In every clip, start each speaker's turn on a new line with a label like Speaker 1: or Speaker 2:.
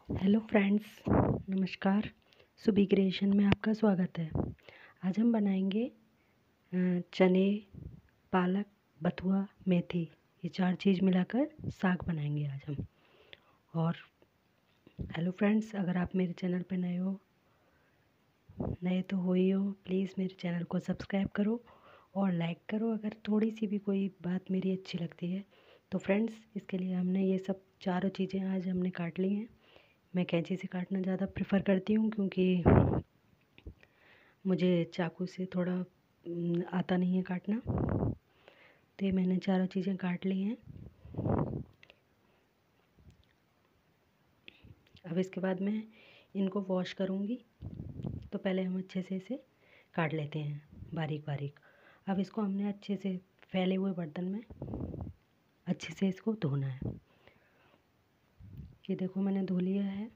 Speaker 1: Hello friends, नमस्कार। सुबी creation में आपका स्वागत है। आज हम बनाएंगे चने, पालक, बथुआ, मेथी, ये 4 चीज़ मिलाकर साग बनाएंगे आज हम। और हेलो फ्रेंड्स, अगर आप मेरे चैनल पे नए तो हो ही हो, प्लीज़ मेरे चैनल को सब्सक्राइब करो और लाइक करो अगर थोड़ी सी भी कोई बात मेरी अच्छी लगती है तो। फ्रेंड्स, इसके लिए हमने ये सब चारों चीज़ें आज हमने काट ली हैं। मैं कैंची से काटना ज़्यादा प्रेफर करती हूँ क्योंकि मुझे चाकू से थोड़ा आता नहीं है काटना। तो ये मैंने चारों चीज़ें काट ली हैं। अब इसके बाद मैं इनको वॉश करूँगी। तो पहले हम अच्छे से इसे काट लेते हैं बारीक बारीक। अब इसको हमने अच्छे से फैले हुए बर्तन में अच्छे से इसको धोना है। ये देखो मैंने धो लिया है।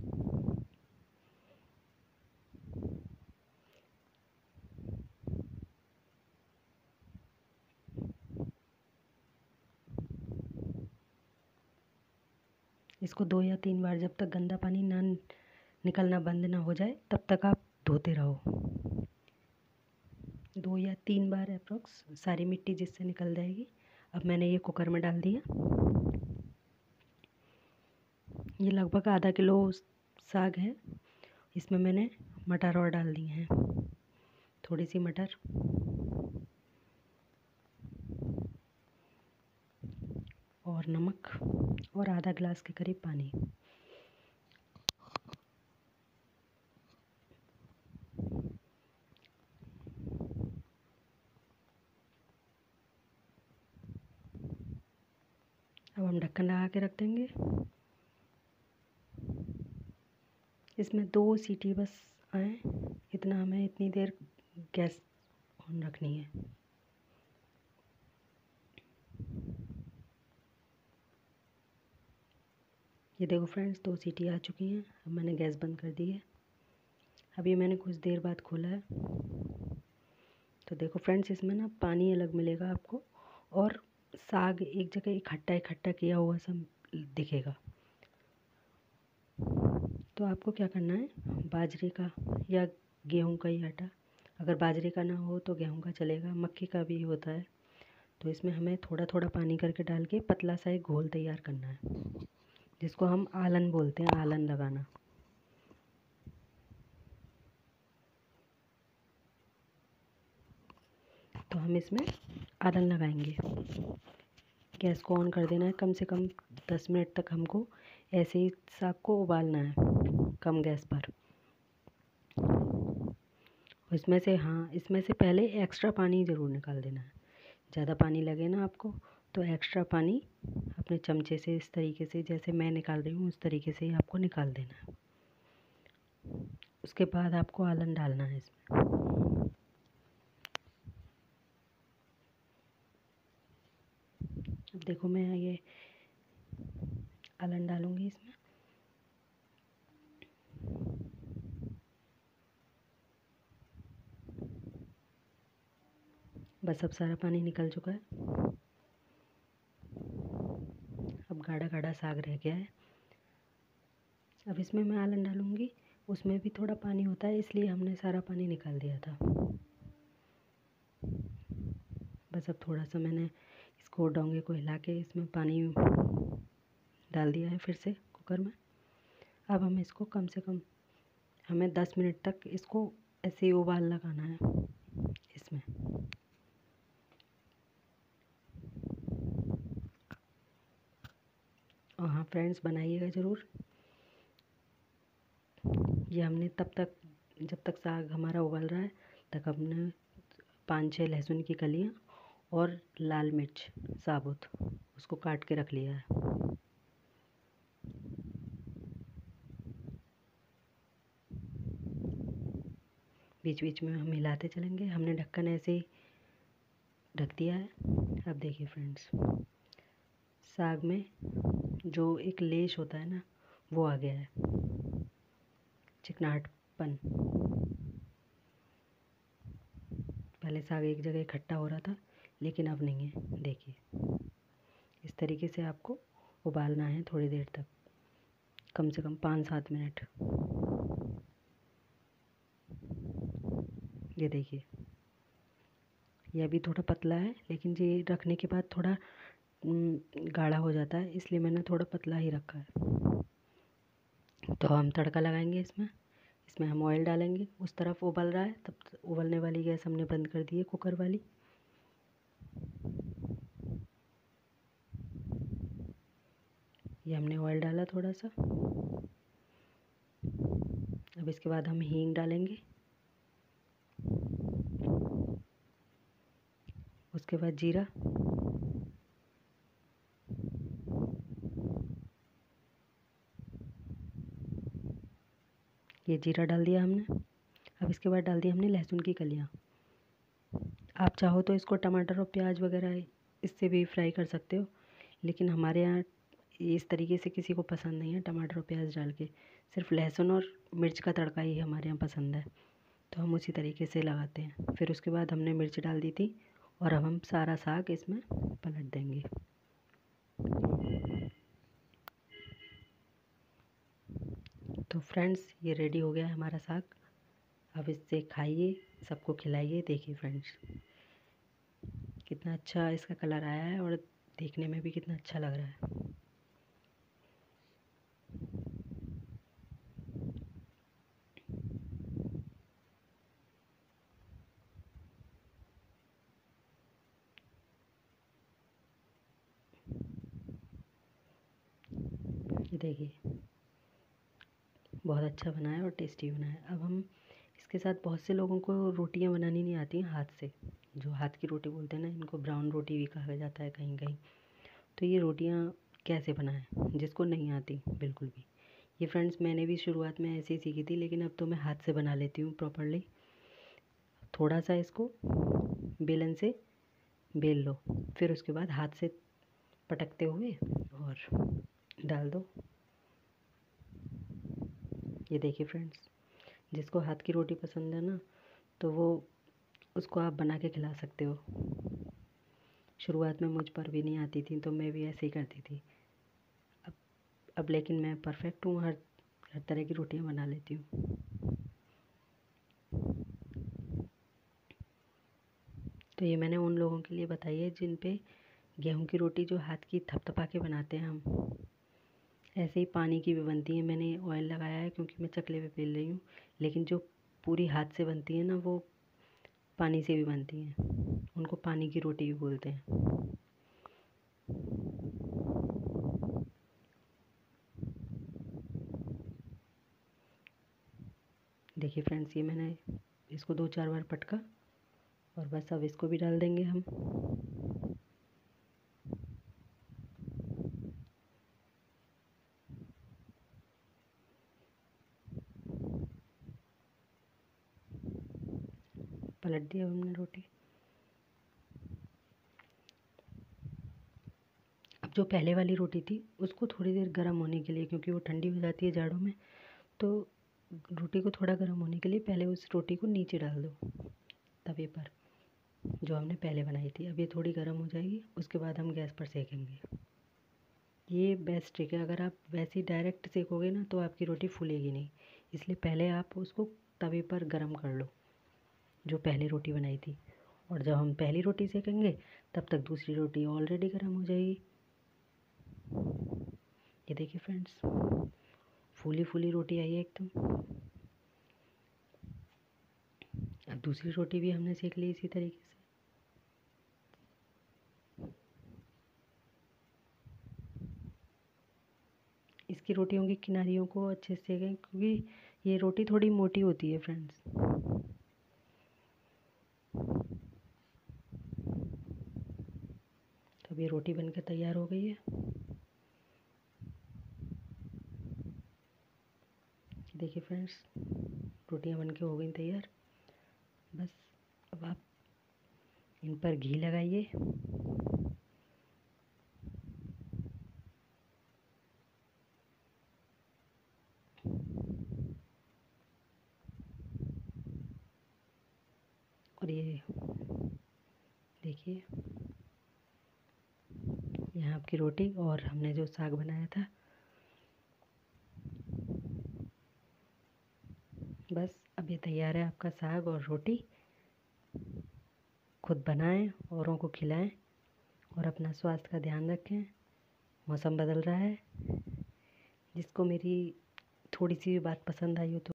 Speaker 1: इसको 2 या 3 बार, जब तक गंदा पानी ना निकलना बंद ना हो जाए तब तक आप धोते रहो। 2 या 3 बार अप्रोक्स सारी मिट्टी जिससे निकल जाएगी। अब मैंने ये कुकर में डाल दिया। ये लगभग आधा किलो साग है। इसमें मैंने मटर और डाल दिए हैं, थोड़ी सी मटर और नमक और आधा गिलास के करीब पानी। अब हम ढक्कन लगा के रख देंगे। इसमें 2 सीटी बस आए, इतना हमें इतनी देर गैस ऑन रखनी है। ये देखो फ्रेंड्स, 2 सीटी आ चुकी हैं। अब मैंने गैस बंद कर दी है। अभी मैंने कुछ देर बाद खोला है तो देखो फ्रेंड्स, इसमें ना पानी अलग मिलेगा आपको और साग एक जगह इकट्ठा इकट्ठा किया हुआ सब दिखेगा। तो आपको क्या करना है, बाजरे का या गेहूं का ही आटा, अगर बाजरे का ना हो तो गेहूं का चलेगा, मक्की का भी होता है। तो इसमें हमें थोड़ा थोड़ा पानी करके डाल के पतला सा एक घोल तैयार करना है, जिसको हम आलन बोलते हैं, आलन लगाना। तो हम इसमें आलन लगाएंगे। गैस को ऑन कर देना है। कम से कम 10 मिनट तक हमको ऐसे ही साग को उबालना है, कम गैस पर। इसमें से पहले एक्स्ट्रा पानी ज़रूर निकाल देना है। ज़्यादा पानी लगे ना आपको तो एक्स्ट्रा पानी अपने चमचे से इस तरीके से, जैसे मैं निकाल रही हूँ उस तरीके से ही आपको निकाल देना है। उसके बाद आपको आलन डालना है इसमें। अब देखो मैं ये आलन डालूँगी इसमें। बस अब सारा पानी निकल चुका है। अब गाढ़ा गाढ़ा साग रह गया है। अब इसमें मैं आलन डालूँगी। उसमें भी थोड़ा पानी होता है, इसलिए हमने सारा पानी निकाल दिया था। बस अब थोड़ा सा मैंने इसको डोंगे को हिला के इसमें पानी डाल दिया है फिर से कुकर में। अब हम इसको कम से कम हमें 10 मिनट तक इसको ऐसे ही उबाल लगाना है इसमें। और हाँ फ्रेंड्स, बनाइएगा ज़रूर। ये हमने तब तक, जब तक साग हमारा उबल रहा है तक हमने 5-6 लहसुन की कलियाँ और लाल मिर्च साबुत उसको काट के रख लिया है। बीच बीच में हम हिलाते चलेंगे। हमने ढक्कन ऐसे ही ढक दिया है। अब देखिए फ्रेंड्स, साग में जो एक लेश होता है ना, वो आ गया है, चिकनाहटपन। पहले साग एक जगह इकट्ठा हो रहा था, लेकिन अब नहीं है। देखिए इस तरीके से आपको उबालना है थोड़ी देर तक। कम से कम 5-7 मिनट। ये देखिए, ये अभी थोड़ा पतला है, लेकिन ये रखने के बाद थोड़ा गाढ़ा हो जाता है, इसलिए मैंने थोड़ा पतला ही रखा है। तो हम तड़का लगाएंगे इसमें। इसमें हम ऑयल डालेंगे। उस तरफ उबल रहा है, तब उबलने वाली गैस हमने बंद कर दी है, कुकर वाली। ये हमने ऑयल डाला थोड़ा सा। अब इसके बाद हम हींग डालेंगे। उसके बाद जीरा, ये जीरा डाल दिया हमने। अब इसके बाद डाल दिया हमने लहसुन की कलियाँ। आप चाहो तो इसको टमाटर और प्याज वगैरह इससे भी फ्राई कर सकते हो, लेकिन हमारे यहाँ इस तरीके से किसी को पसंद नहीं है टमाटर और प्याज डाल के। सिर्फ लहसुन और मिर्च का तड़का ही हमारे यहाँ पसंद है, तो हम उसी तरीके से लगाते हैं। फिर उसके बाद हमने मिर्च डाल दी थी, और अब हम सारा साग इसमें पलट देंगे। तो फ्रेंड्स, ये रेडी हो गया है हमारा साग। अब इससे खाइए, सबको खिलाइए। देखिए फ्रेंड्स, कितना अच्छा इसका कलर आया है और देखने में भी कितना अच्छा लग रहा है। ये देखिए, बहुत अच्छा बना है और टेस्टी बना है। अब हम इसके साथ, बहुत से लोगों को रोटियां बनानी नहीं आती हैं हाथ से, जो हाथ की रोटी बोलते हैं ना, इनको ब्राउन रोटी भी कहा जाता है कहीं कहीं। तो ये रोटियां कैसे बनाएं जिसको नहीं आती बिल्कुल भी। ये फ्रेंड्स, मैंने भी शुरुआत में ऐसे ही सीखी थी, लेकिन अब तो मैं हाथ से बना लेती हूँ प्रॉपरली। थोड़ा सा इसको बेलन से बेल लो, फिर उसके बाद हाथ से पटकते हुए और डाल दो। ये देखिए फ्रेंड्स, जिसको हाथ की रोटी पसंद है ना, तो वो उसको आप बना के खिला सकते हो। शुरुआत में मुझ पर भी नहीं आती थी, तो मैं भी ऐसे ही करती थी। अब अब लेकिन मैं परफेक्ट हूँ, हर हर तरह की रोटियां बना लेती हूँ। तो ये मैंने उन लोगों के लिए बताई है जिन पे गेहूं की रोटी जो हाथ की थपथपा के बनाते हैं हम, ऐसे ही पानी की भी बनती है। मैंने ऑयल लगाया है क्योंकि मैं चकले पे बेल रही हूँ, लेकिन जो पूरी हाथ से बनती है ना, वो पानी से भी बनती हैं। उनको पानी की रोटी भी बोलते हैं। देखिए फ्रेंड्स, ये मैंने इसको 2-4 बार पटका, और बस अब इसको भी डाल देंगे हम। पलट दिया हमने रोटी। अब जो पहले वाली रोटी थी, उसको थोड़ी देर गर्म होने के लिए, क्योंकि वो ठंडी हो जाती है जाड़ों में, तो रोटी को थोड़ा गर्म होने के लिए पहले उस रोटी को नीचे डाल दो तवे पर, जो हमने पहले बनाई थी। अब ये थोड़ी गर्म हो जाएगी, उसके बाद हम गैस पर सेकेंगे। ये बेस्ट ट्रिक है। अगर आप वैसे ही डायरेक्ट सेकोगे ना, तो आपकी रोटी फूलेगी नहीं, इसलिए पहले आप उसको तवे पर गर्म कर लो, जो पहली रोटी बनाई थी। और जब हम पहली रोटी सेकेंगे, तब तक दूसरी रोटी ऑलरेडी गर्म हो जाएगी। ये देखिए फ्रेंड्स, फूली फूली रोटी आई है एकदम। अब दूसरी रोटी भी हमने सेक ली इसी तरीके से। इसकी रोटियों की किनारियों को अच्छे से सेकें, क्योंकि ये रोटी थोड़ी मोटी होती है फ्रेंड्स। तो अब ये रोटी बनकर तैयार हो गई है। देखिए फ्रेंड्स, रोटियां बनके हो गई तैयार। बस अब आप इन पर घी लगाइए। और ये देखिए, यहाँ आपकी रोटी और हमने जो साग बनाया था। बस अब ये तैयार है आपका साग और रोटी। खुद बनाएं, औरों को खिलाएं और अपना स्वास्थ्य का ध्यान रखें। मौसम बदल रहा है। जिसको मेरी थोड़ी सी भी बात पसंद आई हो तो